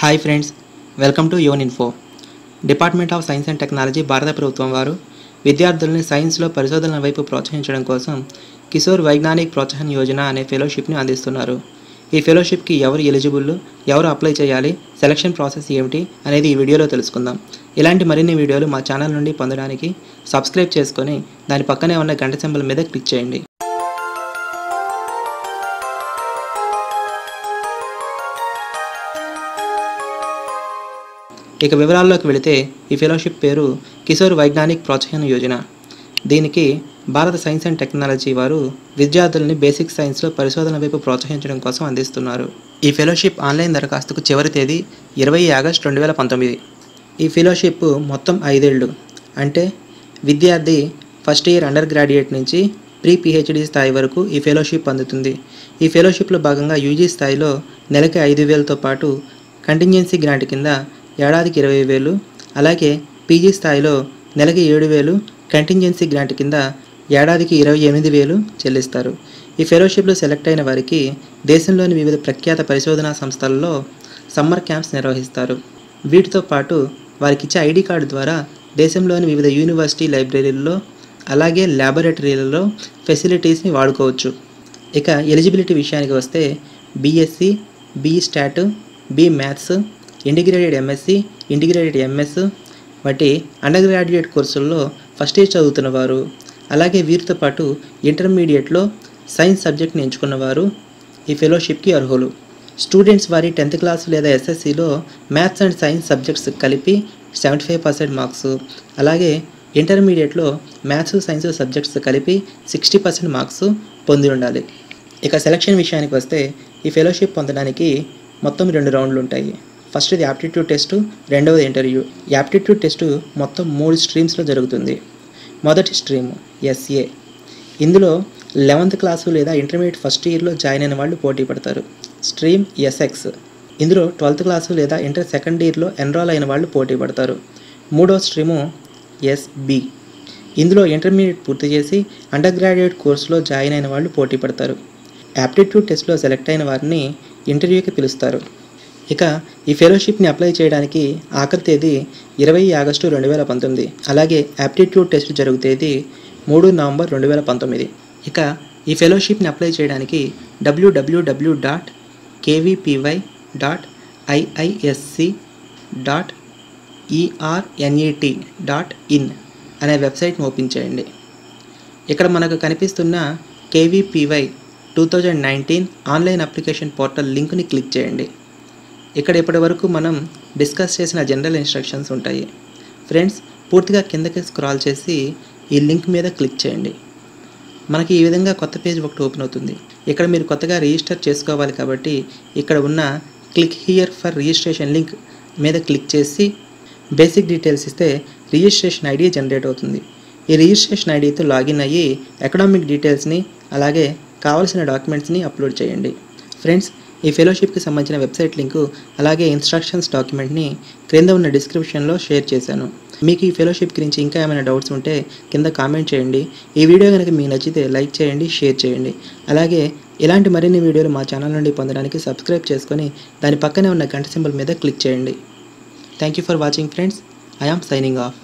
Hi friends, welcome to Yuvaninfo. Department of science and technology భారత ప్రభుత్వం వారు విద్యార్థుల్ని సైన్స్లో పరిశోధనల వైపు ప్రోత్సహించడం కోసం కిషోర్ వైజ్ఞానిక్ ప్రోత్సాహన్ యోజన అనే ఫెలోషిప్ని అందిస్తున్నారు. ఈ ఫెలోషిప్కి ఎవరు ఎలిజిబుల్, ఎవరు అప్లై చేయాలి, సెలక్షన్ ప్రాసెస్ ఏమిటి అనేది ఈ వీడియోలో తెలుసుకుందాం. ఇలాంటి మరిన్ని వీడియోలు మా ఛానల్ నుండి పొందడానికి సబ్స్క్రైబ్ చేసుకొని దాని పక్కనే ఉన్న గంట సింబల్ మీద క్లిక్ చేయండి. ఇక వివరాల్లోకి వెళితే ఈ ఫెలోషిప్ పేరు కిషోర్ వైజ్ఞానిక్ ప్రోత్సాహన్ యోజన. దీనికి భారత సైన్స్ అండ్ టెక్నాలజీ వారు విద్యార్థుల్ని బేసిక్ సైన్స్లో పరిశోధన వైపు ప్రోత్సహించడం కోసం అందిస్తున్నారు. ఈ ఫెలోషిప్ ఆన్లైన్ దరఖాస్తుకు చివరి తేదీ 20 ఆగస్టు 2019. ఈ ఫెలోషిప్ మొత్తం 5 ఏళ్ళు, అంటే విద్యార్థి ఫస్ట్ ఇయర్ అండర్ గ్రాడ్యుయేట్ నుంచి ప్రీ Ph.D స్థాయి వరకు ఈ ఫెలోషిప్ అందుతుంది. ఈ ఫెలోషిప్లో భాగంగా యూజీ స్థాయిలో నెలకి 5,000తో పాటు కంటింజెన్సీ గ్రాంట్ కింద ఏడాదికి 20,000, అలాగే పీజీ స్థాయిలో నెలకి 7,000 కంటింజెన్సీ గ్రాంట్ కింద ఏడాదికి 28,000 చెల్లిస్తారు. ఈ ఫెలోషిప్లో సెలెక్ట్ అయిన వారికి దేశంలోని వివిధ ప్రఖ్యాత పరిశోధనా సంస్థలలో సమ్మర్ క్యాంప్స్ నిర్వహిస్తారు. వీటితో పాటు వారికి ఇచ్చే ఐడి కార్డు ద్వారా దేశంలోని వివిధ యూనివర్సిటీ లైబ్రరీల్లో అలాగే ల్యాబొరేటరీలలో ఫెసిలిటీస్ని వాడుకోవచ్చు. ఇక ఎలిజిబిలిటీ విషయానికి వస్తే BSc, B stat, B maths, integrated MSc, integrated MS వంటి అండర్ గ్రాడ్యుయేట్ కోర్సుల్లో ఫస్ట్ ఇయర్ చదువుతున్నవారు, అలాగే వీరితో పాటు ఇంటర్మీడియట్లో సైన్స్ సబ్జెక్ట్ని ఎంచుకున్నవారు ఈ ఫెలోషిప్కి అర్హులు. స్టూడెంట్స్ వారి 10th క్లాస్ లేదా ఎస్ఎస్సిలో మ్యాథ్స్ అండ్ సైన్స్ సబ్జెక్ట్స్ కలిపి 75% మార్క్స్, అలాగే ఇంటర్మీడియట్లో మ్యాథ్స్ సైన్స్ సబ్జెక్ట్స్ కలిపి 60% మార్క్స్ పొంది ఉండాలి. ఇక సెలక్షన్ విషయానికి వస్తే ఈ ఫెలోషిప్ పొందడానికి మొత్తం 2 రౌండ్లు ఉంటాయి. ఫస్ట్ది యాప్టిట్యూడ్ టెస్టు, రెండవది ఇంటర్వ్యూ. యాప్టిట్యూడ్ టెస్టు మొత్తం 3 స్ట్రీమ్స్లో జరుగుతుంది. మొదటి స్ట్రీమ్ ఎస్ఏ. ఇందులో 11th క్లాసు లేదా ఇంటర్మీడియట్ ఫస్ట్ ఇయర్లో జాయిన్ అయిన వాళ్ళు పోటీ పడతారు. Stream SX. ఇందులో 12th క్లాసు లేదా ఇంటర్ సెకండ్ ఇయర్లో ఎన్రోల్ అయిన వాళ్ళు పోటీ పడతారు. మూడో స్ట్రీము ఎస్బి. ఇందులో ఇంటర్మీడియట్ పూర్తి చేసి అండర్ గ్రాడ్యుయేట్ కోర్సులో జాయిన్ అయిన వాళ్ళు పోటీ పడతారు. యాప్టిట్యూడ్ టెస్ట్లో సెలెక్ట్ అయిన వారిని ఇంటర్వ్యూకి పిలుస్తారు. ఇక ఈ ఫెలోషిప్ని అప్లై చేయడానికి ఆఖరి తేదీ 20 ఆగస్టు 2019, అలాగే యాప్టిట్యూడ్ టెస్ట్ జరుగు తేదీ 3 నవంబర్ 2019. ఇక ఈ ఫెలోషిప్ని అప్లై చేయడానికి www.kvpy.iisc.ernet.in అనే వెబ్సైట్ని ఓపెన్ చేయండి. ఇక్కడ మనకు కనిపిస్తున్న KVPY 2019 ఆన్లైన్ అప్లికేషన్ పోర్టల్ లింక్ని క్లిక్ చేయండి. ఇక్కడ ఇప్పటి వరకు మనం డిస్కస్ చేసిన జనరల్ ఇన్స్ట్రక్షన్స్ ఉంటాయి. ఫ్రెండ్స్, పూర్తిగా కిందకి స్క్రాల్ చేసి ఈ లింక్ మీద క్లిక్ చేయండి. మనకి ఈ విధంగా కొత్త పేజ్ ఒకటి ఓపెన్ అవుతుంది. ఇక్కడ మీరు కొత్తగా రిజిస్టర్ చేసుకోవాలి కాబట్టి ఇక్కడ ఉన్న click here for registration link మీద క్లిక్ చేసి బేసిక్ డీటెయిల్స్ ఇస్తే రిజిస్ట్రేషన్ ఐడి జనరేట్ అవుతుంది. ఈ రిజిస్ట్రేషన్ ఐడితో లాగిన్ అయ్యి అకాడమిక్ డీటెయిల్స్ని అలాగే కావాల్సిన డాక్యుమెంట్స్ని అప్లోడ్ చేయండి. ఫ్రెండ్స్, ఈ ఫెలోషిప్కి సంబంధించిన వెబ్సైట్ లింకు అలాగే ఇన్స్ట్రక్షన్స్ డాక్యుమెంట్ని క్రింద ఉన్న డిస్క్రిప్షన్లో షేర్ చేశాను. మీకు ఈ ఫెలోషిప్ గురించి ఇంకా ఏమైనా డౌట్స్ ఉంటే కింద కామెంట్ చేయండి. ఈ వీడియో కనుక మీకు నచ్చితే లైక్ చేయండి, షేర్ చేయండి. అలాగే ఇలాంటి మరిన్ని వీడియోలు మా ఛానల్ నుండి పొందడానికి సబ్స్క్రైబ్ చేసుకొని దాని పక్కనే ఉన్న గంట సింబల్ మీద క్లిక్ చేయండి. Thank you for watching friends. I am signing of.